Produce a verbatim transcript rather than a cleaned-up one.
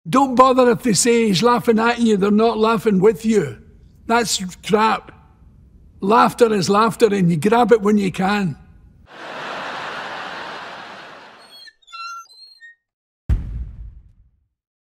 Don't bother if they say he's laughing at you, they're not laughing with you. That's crap. Laughter is laughter and you grab it when you can.